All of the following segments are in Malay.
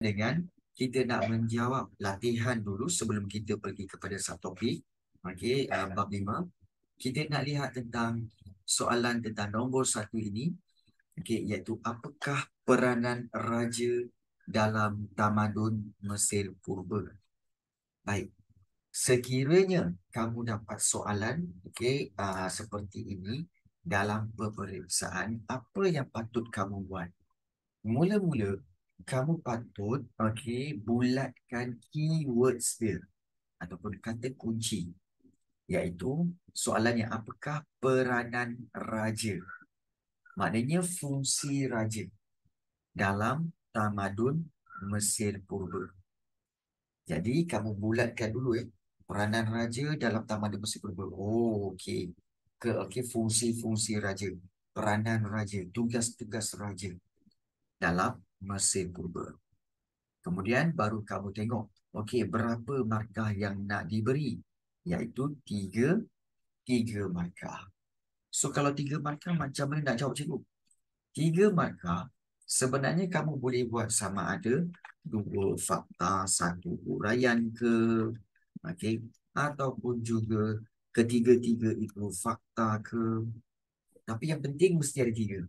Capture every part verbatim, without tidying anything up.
dengan kita nak menjawab latihan dulu sebelum kita pergi kepada subtopik. Okey, uh, bab lima. Kita nak lihat tentang soalan tentang nombor satu ini. Okey, iaitu apakah peranan raja dalam tamadun Mesir Purba? Baik. Sekiranya kamu dapat soalan okey, uh, seperti ini dalam peperiksaan, apa yang patut kamu buat? Mula-mula, kamu patut okey, bulatkan keywords dia ataupun kata kunci, iaitu soalannya apakah peranan raja? Maknanya fungsi raja dalam tamadun Mesir Purba. Jadi kamu bulatkan dulu eh peranan raja dalam tamadun Mesir Purba. Oh, okey. Ke okey fungsi-fungsi raja, peranan raja, tugas-tugas raja dalam Mesir Purba. Kemudian baru kamu tengok, okey, berapa markah yang nak diberi? Iaitu tiga, tiga markah. So, kalau tiga markah, macam mana nak jawab cikgu? Tiga markah, sebenarnya kamu boleh buat sama ada dua fakta, satu huraian ke, okey, ataupun juga ketiga-tiga itu fakta ke. Tapi yang penting mesti ada tiga.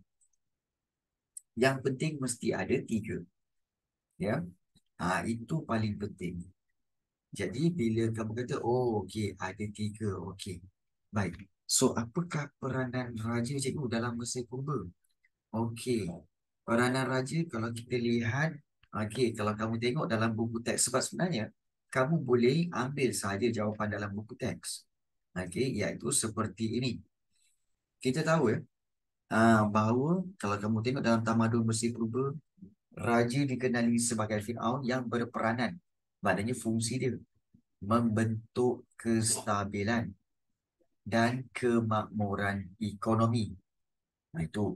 Yang penting mesti ada tiga. Ya, ha, itu paling penting. Jadi bila kamu kata, oh okey, ada tiga, okey. Baik. So, apakah peranan raja cikgu dalam Mesir Purba? Okey. Peranan raja kalau kita lihat, okey, kalau kamu tengok dalam buku teks, sebab sebenarnya kamu boleh ambil sahaja jawapan dalam buku teks. Okey, iaitu seperti ini. Kita tahu ya, ah, bahawa kalau kamu tengok dalam tamadun Mesir Purba, raja dikenali sebagai Firaun yang berperanan. Maknanya fungsi dia membentuk kestabilan dan kemakmuran ekonomi. Nah, itu.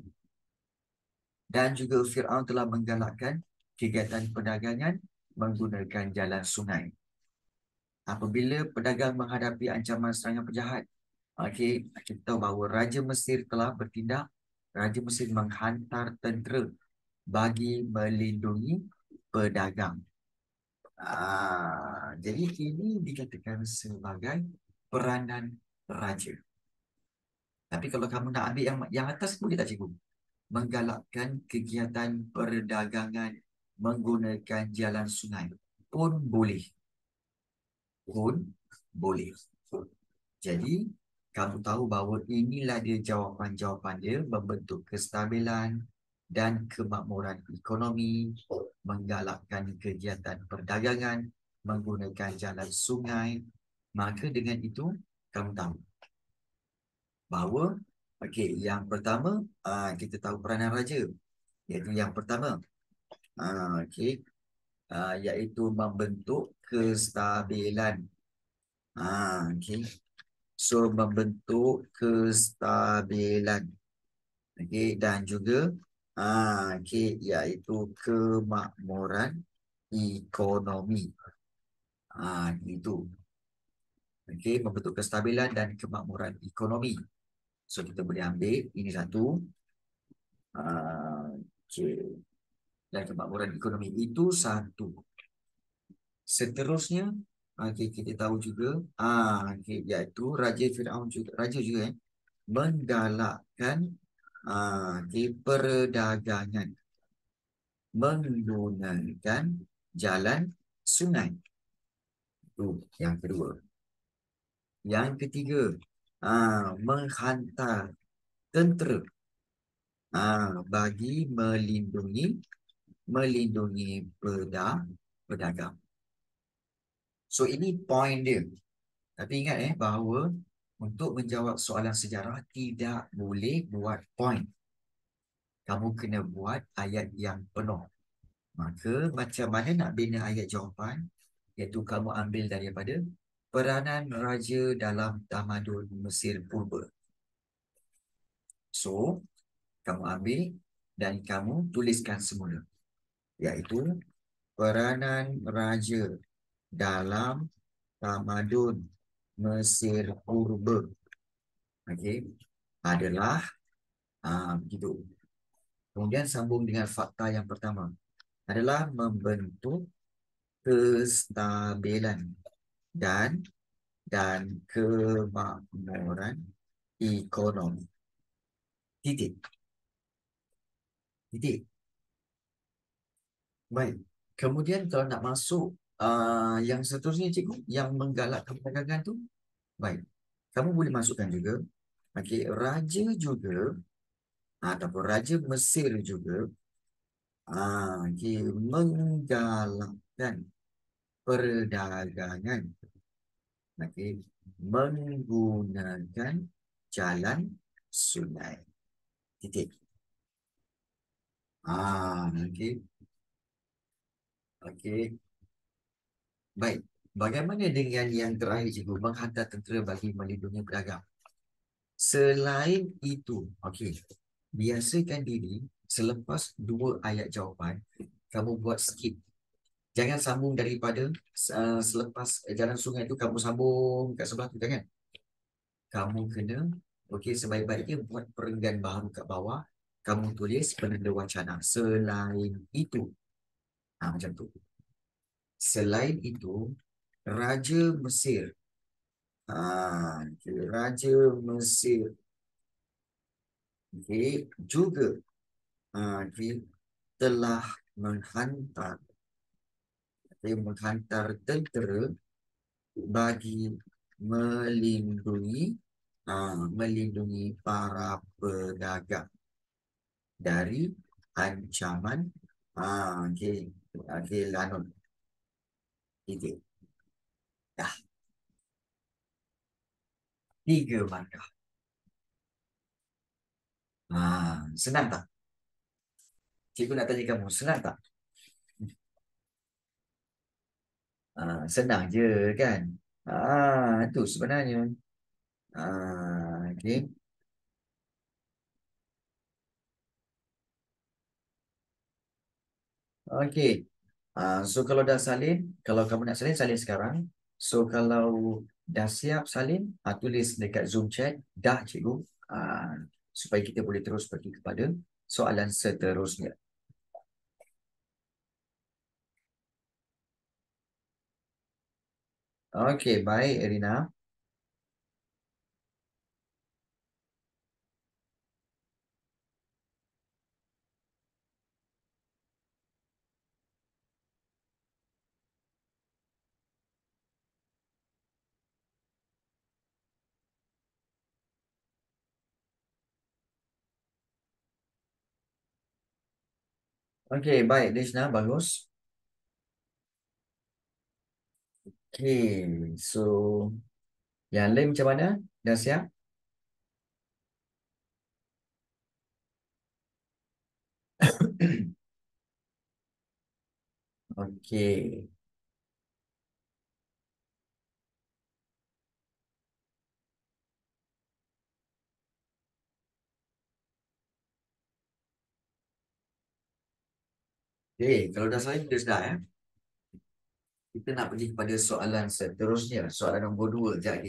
Dan juga Firaun telah menggalakkan kegiatan perdagangan menggunakan jalan sungai. Apabila pedagang menghadapi ancaman serangan penjahat, okey, kita tahu bahawa Raja Mesir telah bertindak. Raja Mesir menghantar tentera bagi melindungi pedagang. Ah, jadi ini dikatakan sebagai peranan raja. Tapi kalau kamu nak ambil yang yang atas, boleh tak cikgu? Menggalakkan kegiatan perdagangan menggunakan jalan sungai pun boleh. Pun boleh. Jadi, kamu tahu bahawa inilah dia jawapan-jawapan dia, membentuk kestabilan dan kemakmuran ekonomi, menggalakkan kegiatan perdagangan menggunakan jalan sungai. Maka dengan itu, kamu tahu bahawa, okey, yang pertama, uh, kita tahu peranan raja. Iaitu yang pertama, uh, okey, uh, iaitu membentuk kestabilan. Uh, okey. So, membentuk kestabilan. Okey, dan juga, uh, okey, iaitu kemakmuran ekonomi. Ah, uh, itu. Okey, membentuk kestabilan dan kemakmuran ekonomi. So, kita boleh ambil ini satu. Uh, okay. Dan kemakmuran ekonomi itu satu. Seterusnya, okay, kita tahu juga, ah, okay, iaitu Raja Firaun juga, Raja juga eh, menggalakkan ah, okay, perdagangan menggunakan jalan sungai. Itu yang kedua. Yang ketiga, ah, menghantar tentera ah, bagi melindungi melindungi pedang, pedagang. So, ini poin dia. Tapi ingat eh, bahawa untuk menjawab soalan sejarah tidak boleh buat poin. Kamu kena buat ayat yang penuh. Maka macam mana nak bina ayat jawapan? Iaitu kamu ambil daripada peranan raja dalam tamadun Mesir Purba. So, kamu ambil dan kamu tuliskan semula. Iaitu peranan raja dalam tamadun Mesir Purba, okey, adalah uh, begitu. Kemudian sambung dengan fakta yang pertama. adalah membentuk kestabilan dan dan kemakmuran ekonomi. Titik. Titik. Baik. Kemudian kalau nak masuk uh, yang seterusnya, cikgu, yang menggalakkan perdagangan tu, baik. Kamu boleh masukkan juga, okey, raja juga ataupun raja Mesir juga ah, okey, menggalakkan perdagangan, okey, menggunakan jalan sungai. Titik. Ah, okey. Okey. Baik. Bagaimana dengan yang terakhir, cikgu, menghantar tentera bagi melindungi pedagang? Selain itu, okey, biasakan diri selepas dua ayat jawapan, kamu buat skip. Jangan sambung daripada uh, selepas jalan sungai itu kamu sambung kat sebelah tu, jangan. Kamu kena, okey, sebaik-baiknya buat perenggan baru kat bawah. Kamu tulis penanda wacana. Selain itu, ha, macam tu. Selain itu, Raja Mesir. Ah, okay. Raja Mesir. Okay. Juga ah, okay, telah menghantar, okay, menghantar tentera bagi melindungi ah, melindungi para pedagang dari ancaman ah, okay, okay, lanun. Tiga. Dah. Tiga markah. Ah, senang tak? Cikgu nak tanya kamu, senang tak? Ah, senang je kan? Ah, itu sebenarnya. Ah, okey. Okey. Ah, so kalau dah salin, kalau kamu nak salin, salin sekarang. So kalau dah siap salin, ah, tulis dekat Zoom chat, dah cikgu. Ah, supaya kita boleh terus pergi kepada soalan seterusnya. Okey, baik Irina. Okey, baik Deshna, bagus. Okey, so yang lain macam mana? Dah siap? Okey. Okey, kalau dah salin, kita sudah ya. Kita nak pergi kepada soalan seterusnya. Soalan nombor dua sekejap lagi.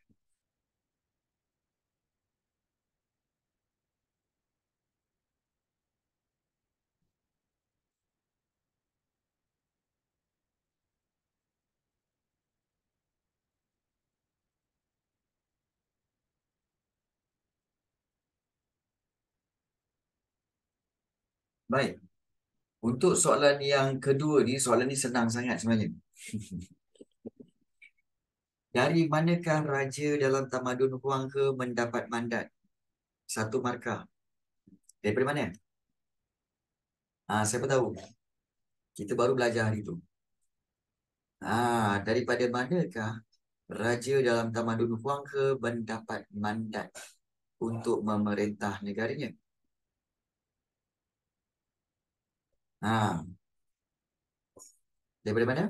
Baik. Untuk soalan yang kedua ni, soalan ni senang sangat sebenarnya. Dari manakah raja dalam tamadun Huang He mendapat mandat? Satu markah. Daripada mana? Ah, siapa tahu? Kita baru belajar hari itu. Ah, daripada manakah raja dalam tamadun Huang He mendapat mandat untuk memerintah negaranya? Ah, daripada mana?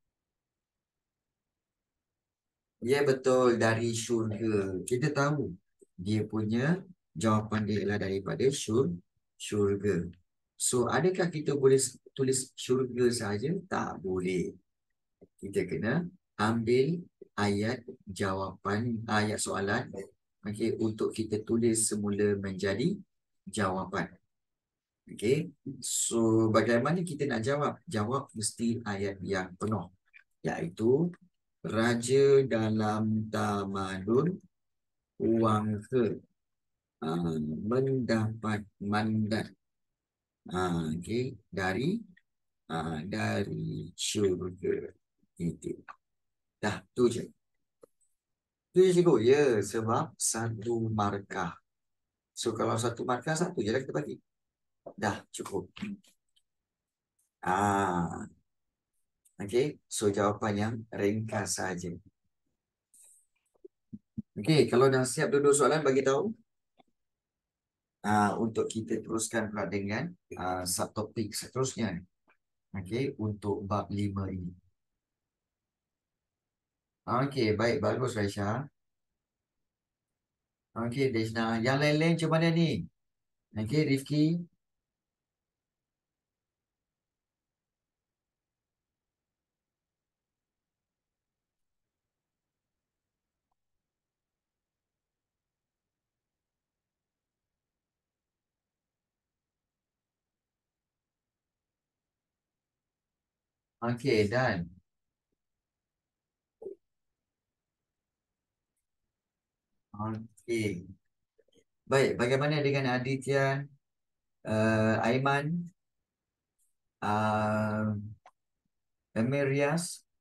Ya betul, dari syurga. Kita tahu dia punya jawapan dia adalah daripada syur, syurga. So, adakah kita boleh tulis syurga saja? Tak boleh. Kita kena ambil ayat jawapan, ayat soalan, okay, untuk kita tulis semula menjadi jawapan. Okey. So, bagaimana kita nak jawab? Jawab mesti ayat yang penuh. Iaitu, Raja dalam tamadun uang ke uh, mendapat mandat uh, okay, dari uh, dari syurga. Itu. Dah, tu je. Tu je cikgu. Ya, sebab satu markah. So, kalau satu markah, satu je lah kita bagi. Dah, cukup. Ah, okay. So, jawapan yang ringkas saja. Okey, kalau dah siap duduk soalan, bagi tahu. Uh, untuk kita teruskan pula dengan uh, subtopik seterusnya. Okey, untuk bab lima ini. Okey, baik. Bagus, Raisya. Okey, Deshna. Yang lain-lain macam mana ni? Okey, Rifki. Okey, dan. Okey. Baik, bagaimana dengan Aditya, uh, Aiman, uh, Emirias,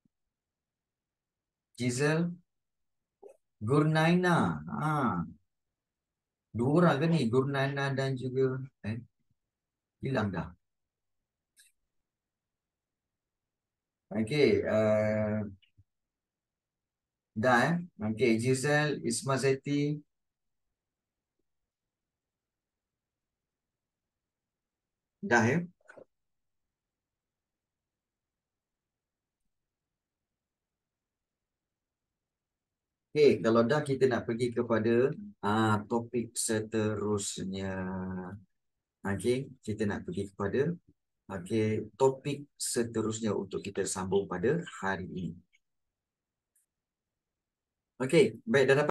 Giselle, Gurnaina. Ah, dua orang ke ni? Gurnaina dan juga eh, hilang dah. Okey, uh, dah eh. Okey, Giselle, Isma Zeti, dah ya. Okey, kalau dah kita nak pergi kepada uh, topik seterusnya. Okey, kita nak pergi kepada okey, topik seterusnya untuk kita sambung pada hari ini. Okey, baik, dah dapat.